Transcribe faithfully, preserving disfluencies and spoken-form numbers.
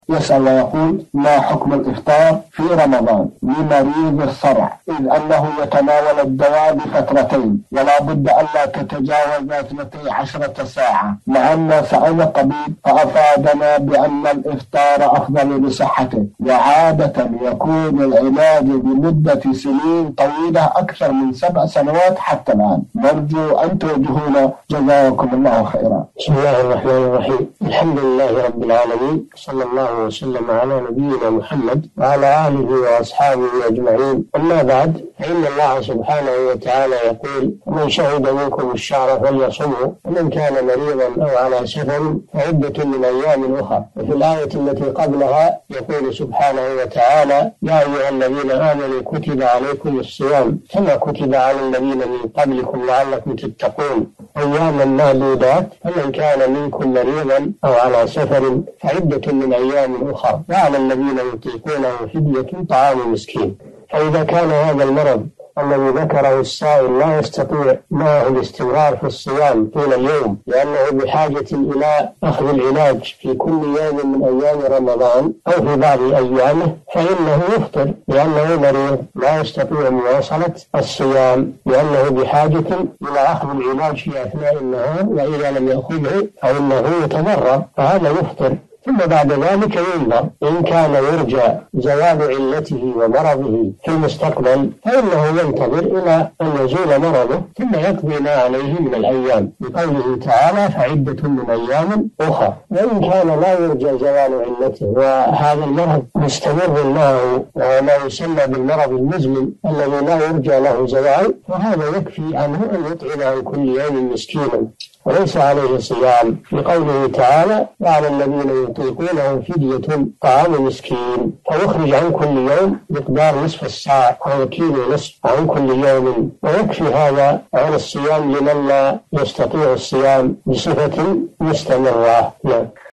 يسأل ويقول: ما حكم الإفطار في رمضان لمريض الصرع، إذ أنه يتناول الدواء بفترتين ولا بد ألا تتجاوز اثنتي عشرة ساعة، مع أن سألنا الطبيب فأفادنا بأن الإفطار أفضل لصحته، وعادة يكون العلاج بمدة سنين طويلة أكثر من سبع سنوات حتى الآن. نرجو أن توجهونا، جزاكم الله خيرا. بسم الله الرحمن الرحيم. الحمد لله رب العالمين، صلى الله وسلم على نبينا محمد وعلى آله وأصحابه أجمعين. أما بعد، فإن الله سبحانه وتعالى يقول: من شهد منكم الشهر فليصمه، ومن كان مريضا أو على سفر فعدة من أيام أخرى. وفي الآية التي قبلها يقول سبحانه وتعالى: يا أيها الذين آمنوا كتب عليكم الصيام كما كتب على الذين من قبلكم لعلكم تتقون أياما معدودات، فمن كان منكم مريضا أو على سفر فعدة من أيام أخرى، وعلى الذين يطيقونه فدية طعام مسكين. فإذا كان هذا المرض الذي ذكره السائل لا يستطيع معه الاستمرار في الصيام طول اليوم لأنه بحاجة إلى أخذ العلاج في كل يوم من أيام رمضان أو في بعض أيامه، فإنه يفطر لأنه مريض لا يستطيع مواصلة الصيام، لأنه بحاجة إلى أخذ العلاج في أثناء النهار، وإذا لم يأخذه فإنه يتضرر، فهذا يفطر. ثم بعد ذلك ينظر، إن كان يرجى زوال علته ومرضه في المستقبل فإنه ينتظر إلى أن يزول مرضه ثم يقضي ما عليه من الأيام، بقوله تعالى: فعدة من أيام أخرى. وإن كان لا يرجى زوال علته وهذا المرض مستمر معه وما يسمى بالمرض المزمن الذي لا يرجى له زوال، فهذا يكفي عنه أن يطعم عن كل يوم مسكينا وليس عليه صيام، في قوله تعالى: وعلى الذين يطيقونه فدية طعام مسكين، فيخرج عن كل يوم مقدار نصف الساعة أو كيلو نصف عن كل يوم، ويكفي هذا عن الصيام لمن لا يستطيع الصيام بصفة مستمرة.